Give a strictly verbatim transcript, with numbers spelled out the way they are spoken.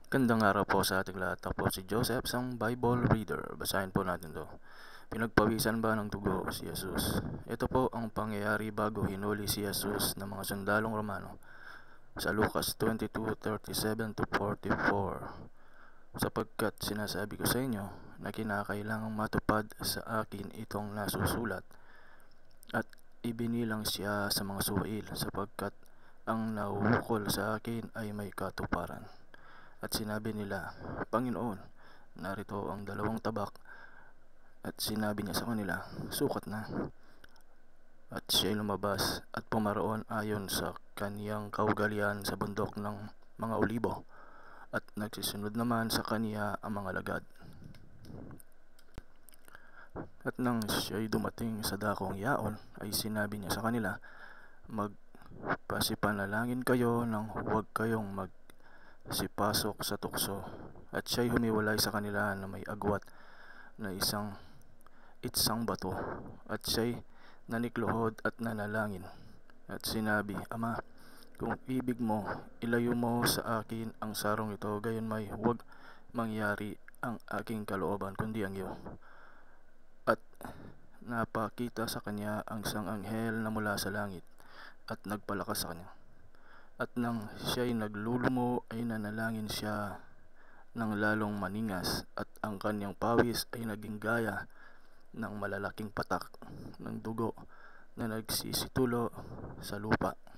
Gandang araw po sa ating lahat. Ako po si Joseph, isang Bible reader. Basahin po natin to. Pinagpawisan ba ng dugo si Jesus? Ito po ang pangyayari bago hinuli si Jesus ng mga sundalong Romano sa Lucas twenty-two thirty-seven to forty-four. Sapagkat sinasabi ko sa inyo na kinakailangang matupad sa akin itong nasusulat, at ibinilang siya sa mga suwail, sapagkat ang nahuhukol sa akin ay may katuparan. At sinabi nila, Panginoon, narito ang dalawang tabak. At sinabi niya sa kanila, sukat na. At siya'y lumabas at pumaroon ayon sa kaniyang kaugalian sa bundok ng mga Olibo, at nagsisunod naman sa kaniya ang mga lagad. At nang siya'y dumating sa dakong yaon, ay sinabi niya sa kanila, magpasipanalangin kayo nang huwag kayong mag si pasok sa tukso. At siya'y humiwalay sa kanila na may agwat na isang itsang bato, at siya'y nanikluhod at nanalangin at sinabi, Ama, kung ibig mo, ilayo mo sa akin ang sarong ito, gayon may huwag mangyari ang aking kalooban kundi ang iyo. At napakita sa kanya ang isang anghel na mula sa langit at nagpalakas sa kanya. At nang siya'y naglulumo ay nanalangin siya ng lalong maningas, at ang kanyang pawis ay naging gaya ng malalaking patak ng dugo na nagsisitulo sa lupa.